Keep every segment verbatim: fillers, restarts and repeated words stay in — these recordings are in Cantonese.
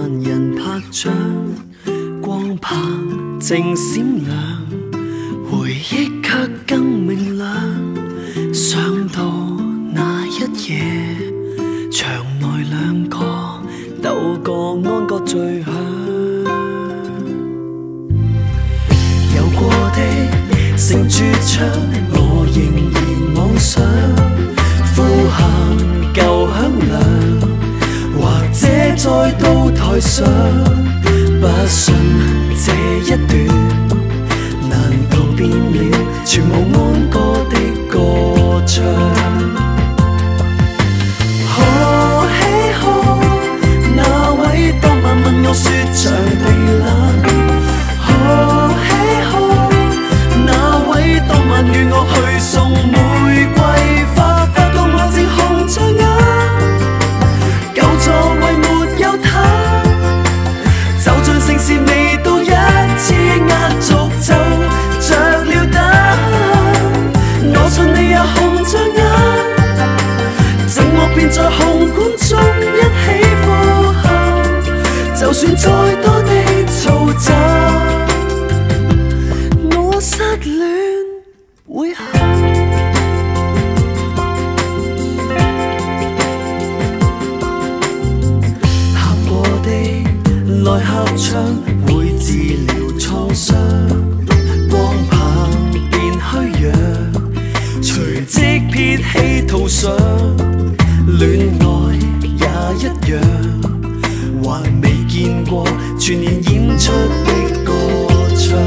人拍掌，光棚正閃亮，回憶卻更明亮。想到那一夜，場內兩個鬥個安歌最響。有過的成駐唱，我仍然妄想呼喊舊響亮。 或者再到台上，不信這一段，難道變了全無安歌的歌唱？可喜可，那位當晚問我說場地冷？可喜可，那位當晚與我去送玫瑰花，發覺我正紅着眼。 座位沒有他，就像盛事未到一次壓軸就着了燈。我信你也紅着眼，寂寞便在紅館中一起呼喊。就算再多的嘈雜，我失戀會喊。 來合唱會治療創傷，光棒變虛弱，隨即撇棄圖上，戀愛也一樣，還未見過全年演出的歌唱。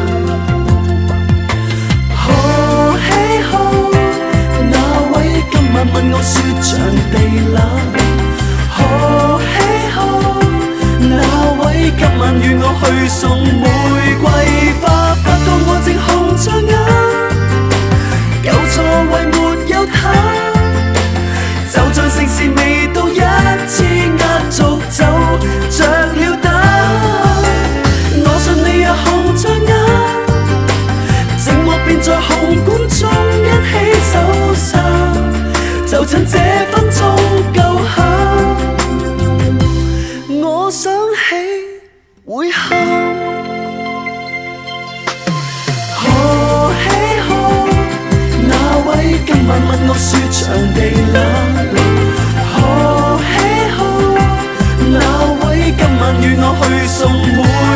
可喜可，那位今晚問我說場地冷？可喜可。 那位今晚與我去送玫瑰花，發覺我正紅着眼，舊座位沒有他，就像盛事未到一次壓軸就着了燈。我信你也紅着眼，寂寞便在紅館中一起手散，就趁這分鐘夠響。 我想起會喊，可喜可，那位今晚問我說場地冷？可喜可，那位今晚與我去送玫